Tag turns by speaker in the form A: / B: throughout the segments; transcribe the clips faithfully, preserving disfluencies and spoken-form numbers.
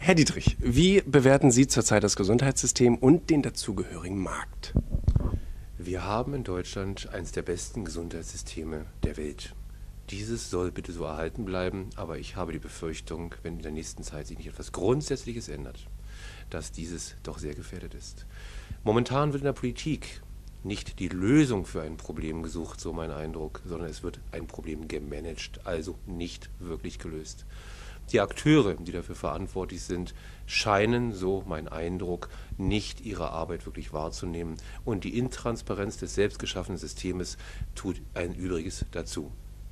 A: Herr Dietrich, wie bewerten Sie zurzeit das Gesundheitssystem und den dazugehörigen Markt?
B: Wir haben in Deutschland eines der besten Gesundheitssysteme der Welt. Dieses soll bitte so erhalten bleiben, aber ich habe die Befürchtung, wenn in der nächsten Zeit sich nicht etwas Grundsätzliches ändert, dass dieses doch sehr gefährdet ist. Momentan wird in der Politik nicht die Lösung für ein Problem gesucht, so mein Eindruck, sondern es wird ein Problem gemanagt, also nicht wirklich gelöst. Die Akteure, die dafür verantwortlich sind, scheinen, so mein Eindruck, nicht ihre Arbeit wirklich wahrzunehmen. Und die Intransparenz des selbstgeschaffenen Systems tut ein Übriges dazu.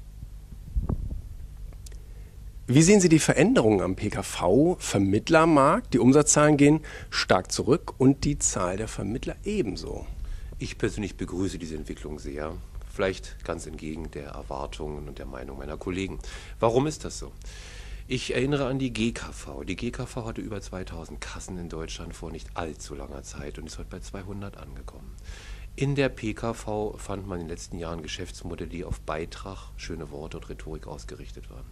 A: Wie sehen Sie die Veränderungen am P K V-Vermittlermarkt? Die Umsatzzahlen gehen stark zurück und die Zahl der Vermittler ebenso.
B: Ich persönlich begrüße diese Entwicklung sehr, vielleicht ganz entgegen der Erwartungen und der Meinung meiner Kollegen. Warum ist das so? Ich erinnere an die G K V. Die G K V hatte über zweitausend Kassen in Deutschland vor nicht allzu langer Zeit und ist heute bei zweihundert angekommen. In der P K V fand man in den letzten Jahren Geschäftsmodelle, die auf Beitrag, schöne Worte und Rhetorik ausgerichtet waren.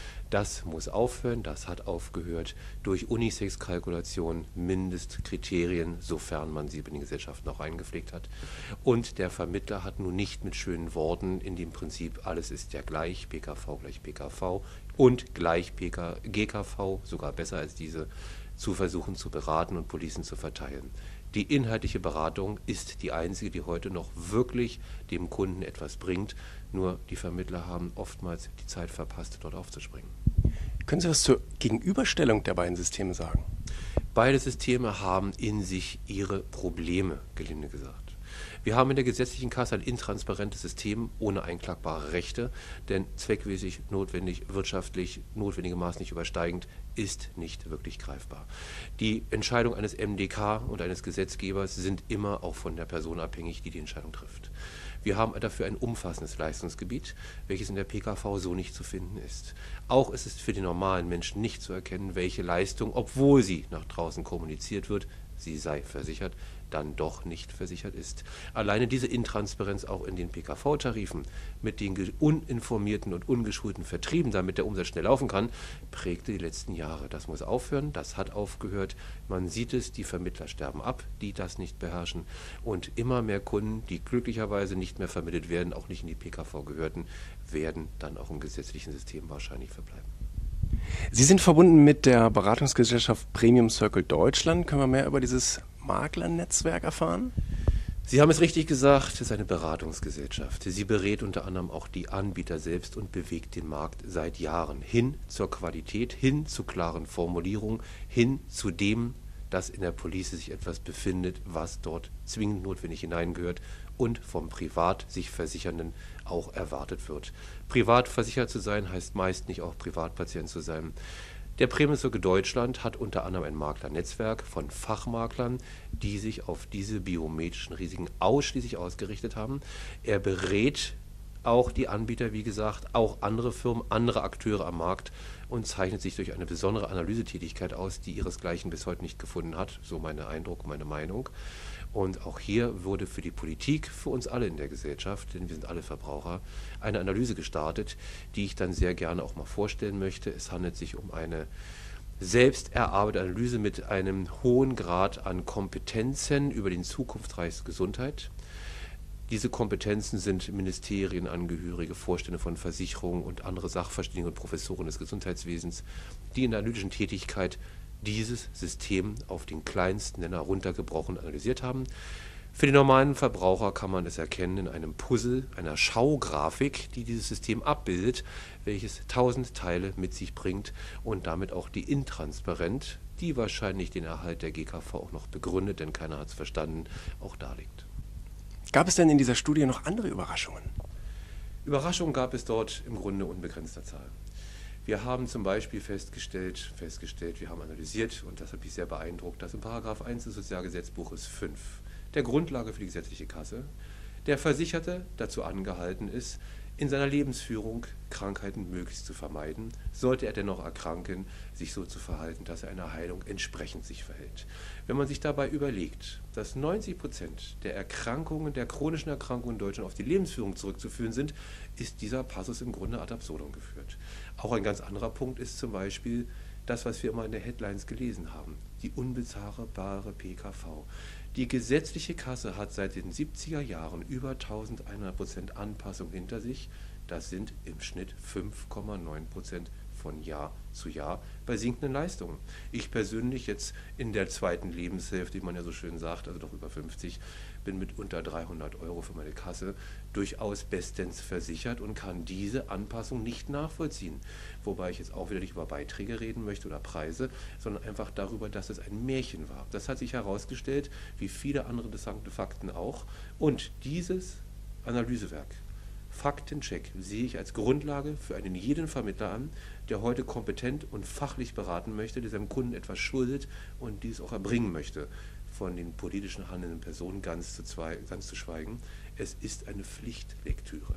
B: Das muss aufhören, das hat aufgehört durch Unisex-Kalkulation, Mindestkriterien, sofern man sie in den Gesellschaften auch eingepflegt hat. Und der Vermittler hat nun nicht mit schönen Worten in dem Prinzip, alles ist ja gleich, P K V gleich P K V und gleich P K, G K V, sogar besser als diese, zu versuchen zu beraten und Policen zu verteilen. Die inhaltliche Beratung ist die einzige, die heute noch wirklich dem Kunden etwas bringt. Nur die Vermittler haben oftmals die Zeit verpasst, dort aufzuspringen.
A: Können Sie was zur Gegenüberstellung der beiden Systeme sagen?
B: Beide Systeme haben in sich ihre Probleme, gelinde gesagt. Wir haben in der gesetzlichen Kasse ein intransparentes System ohne einklagbare Rechte, denn zweckmäßig, notwendig, wirtschaftlich, notwendige Maß nicht übersteigend, ist nicht wirklich greifbar. Die Entscheidung eines M D K und eines Gesetzgebers sind immer auch von der Person abhängig, die die Entscheidung trifft. Wir haben dafür ein umfassendes Leistungsgebiet, welches in der P K V so nicht zu finden ist. Auch ist es für die normalen Menschen nicht zu erkennen, welche Leistung, obwohl sie nach draußen kommuniziert wird, sie sei versichert, dann doch nicht versichert ist. Alleine diese Intransparenz auch in den P K V-Tarifen mit den uninformierten und ungeschulten Vertrieben, damit der Umsatz schnell laufen kann, prägte die letzten Jahre. Das muss aufhören, das hat aufgehört. Man sieht es, die Vermittler sterben ab, die das nicht beherrschen. Und immer mehr Kunden, die glücklicherweise nicht mehr vermittelt werden, auch nicht in die P K V gehörten, werden dann auch im gesetzlichen System wahrscheinlich verbleiben.
A: Sie sind verbunden mit der Beratungsgesellschaft Premium Circle Deutschland. Können wir mehr über dieses Maklernetzwerk erfahren?
B: Sie haben es richtig gesagt, es ist eine Beratungsgesellschaft. Sie berät unter anderem auch die Anbieter selbst und bewegt den Markt seit Jahren hin zur Qualität, hin zu klaren Formulierungen, hin zu dem, dass in der Police sich etwas befindet, was dort zwingend notwendig hineingehört und vom privat sich Versichernden auch erwartet wird. Privat versichert zu sein, heißt meist nicht auch Privatpatient zu sein. Der Premium Circle Deutschland hat unter anderem ein Maklernetzwerk von Fachmaklern, die sich auf diese biometrischen Risiken ausschließlich ausgerichtet haben. Er berät auch die Anbieter, wie gesagt, auch andere Firmen, andere Akteure am Markt und zeichnet sich durch eine besondere Analysetätigkeit aus, die ihresgleichen bis heute nicht gefunden hat, so mein Eindruck, meine Meinung. Und auch hier wurde für die Politik, für uns alle in der Gesellschaft, denn wir sind alle Verbraucher, eine Analyse gestartet, die ich dann sehr gerne auch mal vorstellen möchte. Es handelt sich um eine selbst erarbeitete Analyse mit einem hohen Grad an Kompetenzen über den Zukunftsreich Gesundheit. Diese Kompetenzen sind Ministerienangehörige, Vorstände von Versicherungen und andere Sachverständige und Professoren des Gesundheitswesens, die in der analytischen Tätigkeit dieses System auf den kleinsten Nenner runtergebrochen analysiert haben. Für den normalen Verbraucher kann man es erkennen in einem Puzzle, einer Schaugrafik, die dieses System abbildet, welches tausend Teile mit sich bringt und damit auch die Intransparenz, die wahrscheinlich den Erhalt der G K V auch noch begründet, denn keiner hat es verstanden, auch darlegt.
A: Gab es denn in dieser Studie noch andere Überraschungen?
B: Überraschungen gab es dort im Grunde unbegrenzter Zahl. Wir haben zum Beispiel festgestellt, festgestellt, wir haben analysiert, und das hat mich sehr beeindruckt, dass in Paragraph eins des Sozialgesetzbuches fünf, der Grundlage für die gesetzliche Kasse, der Versicherte dazu angehalten ist, in seiner Lebensführung Krankheiten möglichst zu vermeiden, sollte er dennoch erkranken, sich so zu verhalten, dass er einer Heilung entsprechend sich verhält. Wenn man sich dabei überlegt, dass neunzig Prozent der Erkrankungen, der chronischen Erkrankungen in Deutschland auf die Lebensführung zurückzuführen sind, ist dieser Passus im Grunde ad absurdum geführt. Auch ein ganz anderer Punkt ist zum Beispiel Das, was wir immer in den Headlines gelesen haben, die unbezahlbare P K V. Die gesetzliche Kasse hat seit den siebziger Jahren über eintausendeinhundert Prozent Anpassung hinter sich. Das sind im Schnitt fünf Komma neun Prozent von Jahr zu Jahr bei sinkenden Leistungen. Ich persönlich jetzt in der zweiten Lebenshälfte, wie man ja so schön sagt, also doch über fünfzig, bin mit unter dreihundert Euro für meine Kasse durchaus bestens versichert und kann diese Anpassung nicht nachvollziehen. Wobei ich jetzt auch wieder nicht über Beiträge reden möchte oder Preise, sondern einfach darüber, dass es ein Märchen war. Das hat sich herausgestellt, wie viele andere interessante Fakten auch. Und dieses Analysewerk, Faktencheck, sehe ich als Grundlage für einen jeden Vermittler an, der heute kompetent und fachlich beraten möchte, der seinem Kunden etwas schuldet und dies auch erbringen möchte. Von den politischen handelnden Personen ganz zu, zwei, ganz zu schweigen. Es ist eine Pflichtlektüre.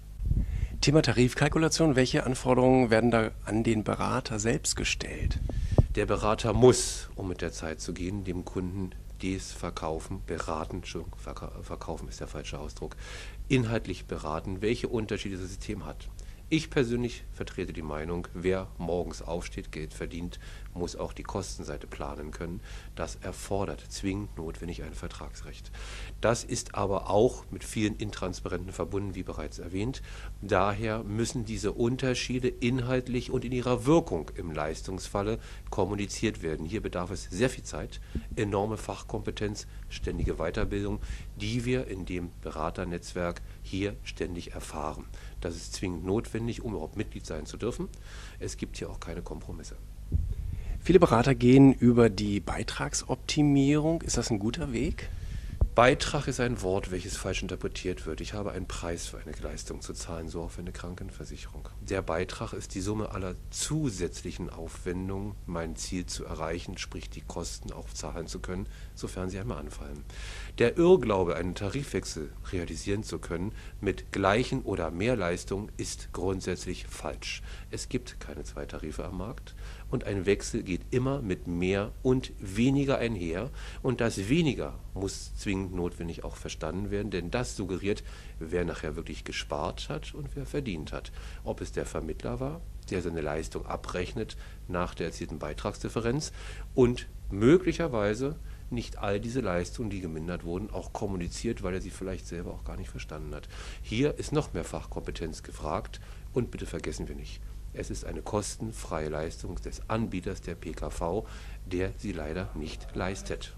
A: Thema Tarifkalkulation. Welche Anforderungen werden da an den Berater selbst gestellt?
B: Der Berater muss, um mit der Zeit zu gehen, dem Kunden des Verkaufen, beraten, Entschuldigung, verkaufen ist der falsche Ausdruck, inhaltlich beraten, welche Unterschiede das System hat. Ich persönlich vertrete die Meinung, wer morgens aufsteht, Geld verdient, muss auch die Kostenseite planen können. Das erfordert zwingend notwendig ein Vertragsrecht. Das ist aber auch mit vielen Intransparenten verbunden, wie bereits erwähnt. Daher müssen diese Unterschiede inhaltlich und in ihrer Wirkung im Leistungsfalle kommuniziert werden. Hier bedarf es sehr viel Zeit, enorme Fachkompetenz, ständige Weiterbildung, die wir in dem Beraternetzwerk hier ständig erfahren. Das ist zwingend notwendig, um überhaupt Mitglied sein zu dürfen. Es gibt hier auch keine Kompromisse.
A: Viele Berater gehen über die Beitragsoptimierung. Ist das ein guter Weg?
B: Beitrag ist ein Wort, welches falsch interpretiert wird. Ich habe einen Preis für eine Leistung zu zahlen, so auch für eine Krankenversicherung. Der Beitrag ist die Summe aller zusätzlichen Aufwendungen, mein Ziel zu erreichen, sprich die Kosten auch zahlen zu können, sofern sie einmal anfallen. Der Irrglaube, einen Tarifwechsel realisieren zu können mit gleichen oder mehr Leistungen, ist grundsätzlich falsch. Es gibt keine zwei Tarife am Markt und ein Wechsel geht immer mit mehr und weniger einher und das weniger muss zwingend notwendig auch verstanden werden, denn das suggeriert, wer nachher wirklich gespart hat und wer verdient hat. Ob es der Vermittler war, der seine Leistung abrechnet nach der erzielten Beitragsdifferenz und möglicherweise nicht all diese Leistungen, die gemindert wurden, auch kommuniziert, weil er sie vielleicht selber auch gar nicht verstanden hat. Hier ist noch mehr Fachkompetenz gefragt und bitte vergessen wir nicht, es ist eine kostenfreie Leistung des Anbieters der P K V, der sie leider nicht leistet.